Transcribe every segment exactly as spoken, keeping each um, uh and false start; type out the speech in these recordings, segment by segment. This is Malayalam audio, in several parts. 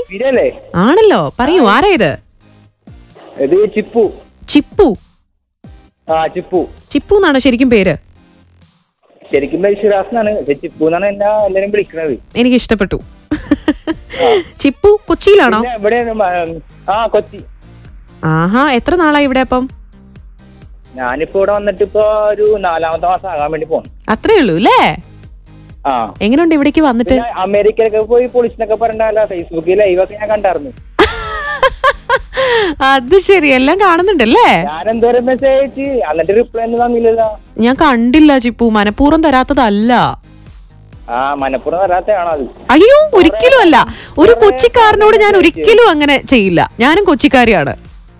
ആണല്ലോ, പറയൂ, ആരാ ഇത്? ചിപ്പു. ചിപ്പു? ആ, ചിപ്പു. ചിപ്പു എന്നാണോ ശരിക്കും പേര്? ശരിക്കും പേര് ഷിറാസ് എന്നാണ്. ചിപ്പു എന്നാണ് എന്നെ എല്ലാരും വിളിക്കുന്നത്. എനിക്ക് ഇഷ്ടപ്പെട്ടു. ചിപ്പു കൊച്ചിയിലാണോ? ഇവിടെ. ആ, കൊച്ചി. ആഹാ, എത്ര നാളായി ഇവിടെ അപ്പം? ഞാനിപ്പോ ഇവിടെ വന്നിട്ട് ഇപ്പൊ ഒരു നാലാമത്തെ മാസം ആകാൻ വേണ്ടി പോണം. അത്രേ ഉള്ളൂ അല്ലേ? ആ. എങ്ങനെയുണ്ട് ഇവിടേക്ക് വന്നിട്ട്? അമേരിക്കയിലൊക്കെ പോയി പൊളിച്ചെന്നൊക്കെ പറഞ്ഞാലോ, ഫേസ്ബുക്കിൽ ലൈവൊക്കെ ഞാൻ കണ്ടായിരുന്നു. അത് ശരി, എല്ലാം കാണുന്നുണ്ടല്ലേ? ഞാൻ എന്തോരം മെസ്സേജ് അയച്ച്, എന്നിട്ട് റിപ്ലൈ ഒന്നും തന്നില്ലല്ലോ. ഞാൻ കണ്ടില്ല ചിപ്പു, മനഃപൂർവ്വം തരാത്തതല്ല. ആ, മനഃപൂർവ്വം തരാത്തതാണോ അത്? അയ്യോ, ഒരിക്കലും അല്ല. ഒരു കൊച്ചിക്കാരനോട് ഞാൻ ഒരിക്കലും അങ്ങനെ ചെയ്യില്ല. ഞാനും കൊച്ചിക്കാരിയാണ്.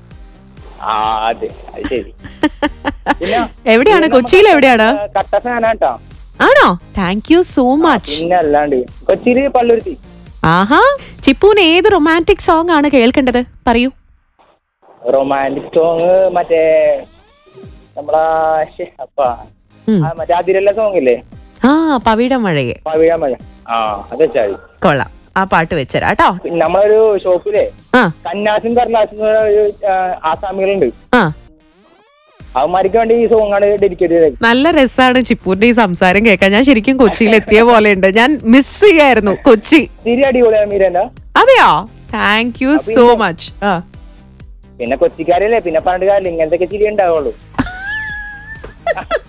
എവിടെയാണ്? കൊച്ചിയിൽ എവിടെയാണ്? കട്ട ഫാനാട്ടോ. ആണോ? Thank you so much. പിന്നെ അല്ലാണ്ട് കൊച്ചിയില് പള്ളുരുത്തി. ആഹാ, ചിപ്പുവിന് ഏത് റൊമാൻറ്റിക് സോങ് ആണ് കേൾക്കേണ്ടത്? പറയൂ. റൊമാൻറ്റിക് സോങ് മറ്റേ നമ്മളാ മറ്റേ അതിരല്ല സോങ് ഇല്ലേ? ആ, പവിഴ മഴയെ. പവിഴ മഴ. ആ, അത് വെച്ചാൽ കൊള്ളാം. ആ പാട്ട് വെച്ചരാ കേട്ടോ. നമ്മളൊരു ഷോപ്പിലെ കന്നാസും കർലാസും ആസാമികളുണ്ട്. അവന്മാർക്ക് വേണ്ടി ഈ സോങ് ആണ് ഡെഡിക്കേറ്റ് ചെയ്തത്. നല്ല രസമാണ് ചിപ്പുവിന്റെ ഈ സംസാരം കേൾക്കാൻ. ഞാൻ ശരിക്കും കൊച്ചിയിൽ എത്തിയ പോലെ ഉണ്ട്. ഞാൻ മിസ് ചെയ്യായിരുന്നു കൊച്ചി. ചിരി അടിപൊളിയാണ്. അതെയോ? Thank you so much. പിന്നെ കൊച്ചിക്കാരല്ലേ, പിന്നെ പണ്ട് കാലം ഇങ്ങനത്തെ ചിരി ഉണ്ടാവുള്ളൂ.